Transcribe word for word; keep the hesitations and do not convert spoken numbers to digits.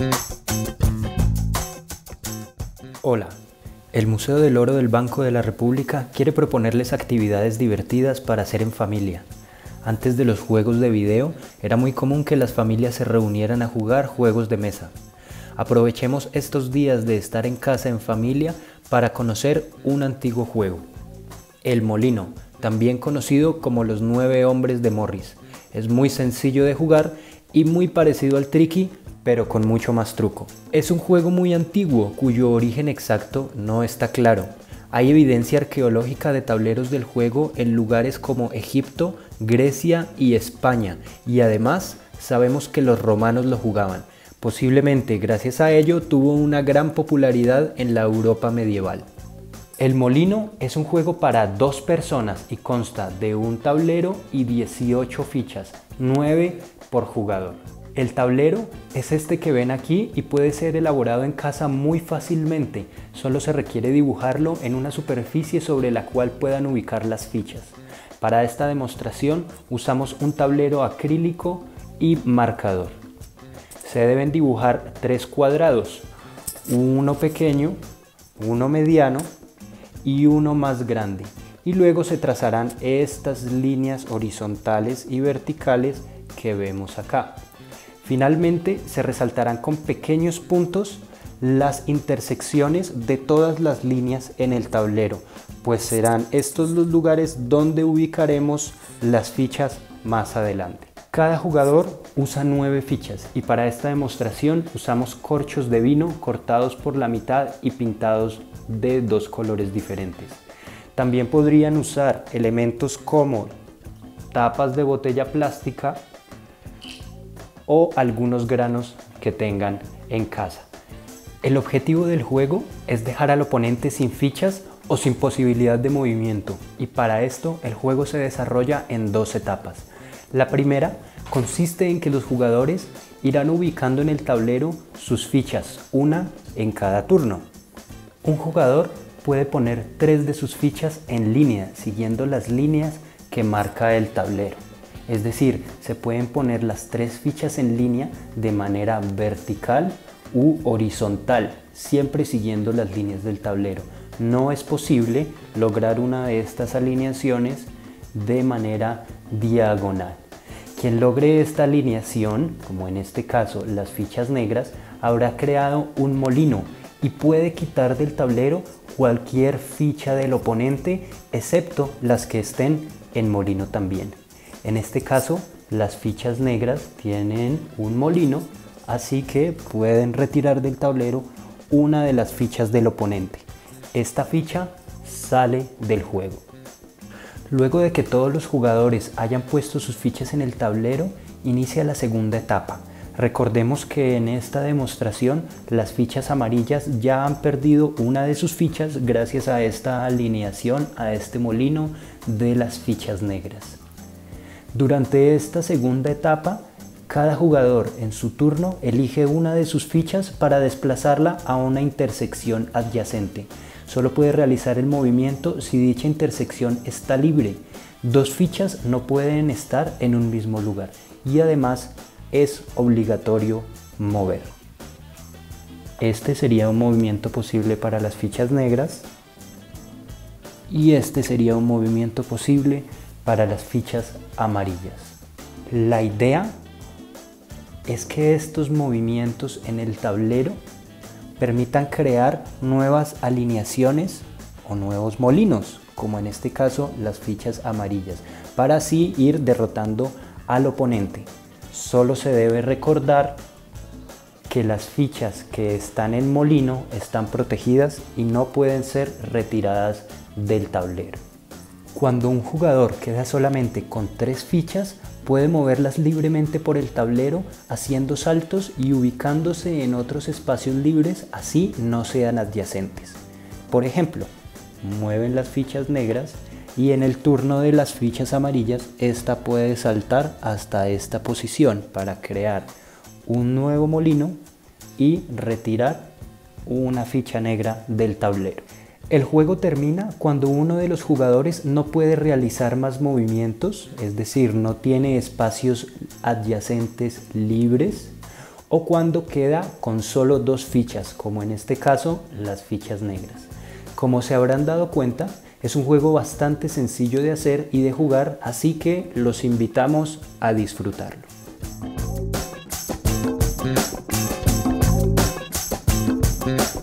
Hola, el Museo del Oro del Banco de la República quiere proponerles actividades divertidas para hacer en familia. Antes de los juegos de video, era muy común que las familias se reunieran a jugar juegos de mesa. Aprovechemos estos días de estar en casa en familia para conocer un antiguo juego. El molino, también conocido como los nueve hombres de Morris. Es muy sencillo de jugar y muy parecido al triqui, pero con mucho más truco. Es un juego muy antiguo cuyo origen exacto no está claro. Hay evidencia arqueológica de tableros del juego en lugares como Egipto, Grecia y España, y además sabemos que los romanos lo jugaban. Posiblemente gracias a ello tuvo una gran popularidad en la Europa medieval. El molino es un juego para dos personas y consta de un tablero y dieciocho fichas, nueve por jugador. El tablero es este que ven aquí y puede ser elaborado en casa muy fácilmente, solo se requiere dibujarlo en una superficie sobre la cual puedan ubicar las fichas. Para esta demostración usamos un tablero acrílico y marcador. Se deben dibujar tres cuadrados, uno pequeño, uno mediano y uno más grande, y luego se trazarán estas líneas horizontales y verticales que vemos acá. Finalmente se resaltarán con pequeños puntos las intersecciones de todas las líneas en el tablero, pues serán estos los lugares donde ubicaremos las fichas más adelante. Cada jugador usa nueve fichas y para esta demostración usamos corchos de vino cortados por la mitad y pintados de dos colores diferentes. También podrían usar elementos como tapas de botella plástica o algunos granos que tengan en casa. El objetivo del juego es dejar al oponente sin fichas o sin posibilidad de movimiento, y para esto el juego se desarrolla en dos etapas. La primera consiste en que los jugadores irán ubicando en el tablero sus fichas, una en cada turno. Un jugador puede poner tres de sus fichas en línea, siguiendo las líneas que marca el tablero. Es decir, se pueden poner las tres fichas en línea de manera vertical u horizontal, siempre siguiendo las líneas del tablero. No es posible lograr una de estas alineaciones de manera diagonal. Quien logre esta alineación, como en este caso las fichas negras, habrá creado un molino y puede quitar del tablero cualquier ficha del oponente, excepto las que estén en molino también. En este caso, las fichas negras tienen un molino, así que pueden retirar del tablero una de las fichas del oponente. Esta ficha sale del juego. Luego de que todos los jugadores hayan puesto sus fichas en el tablero, inicia la segunda etapa. Recordemos que en esta demostración las fichas amarillas ya han perdido una de sus fichas gracias a esta alineación, a este molino de las fichas negras. Durante esta segunda etapa, cada jugador en su turno elige una de sus fichas para desplazarla a una intersección adyacente. Solo puede realizar el movimiento si dicha intersección está libre. Dos fichas no pueden estar en un mismo lugar y además es obligatorio mover. Este sería un movimiento posible para las fichas negras y este sería un movimiento posible para las fichas amarillas. La idea es que estos movimientos en el tablero permitan crear nuevas alineaciones o nuevos molinos, como en este caso las fichas amarillas, para así ir derrotando al oponente. Solo se debe recordar que las fichas que están en molino están protegidas y no pueden ser retiradas del tablero. Cuando un jugador queda solamente con tres fichas, puede moverlas libremente por el tablero haciendo saltos y ubicándose en otros espacios libres, así no sean adyacentes. Por ejemplo, mueven las fichas negras y en el turno de las fichas amarillas, esta puede saltar hasta esta posición para crear un nuevo molino y retirar una ficha negra del tablero. El juego termina cuando uno de los jugadores no puede realizar más movimientos, es decir, no tiene espacios adyacentes libres, o cuando queda con solo dos fichas, como en este caso las fichas negras. Como se habrán dado cuenta, es un juego bastante sencillo de hacer y de jugar, así que los invitamos a disfrutarlo. Yeah.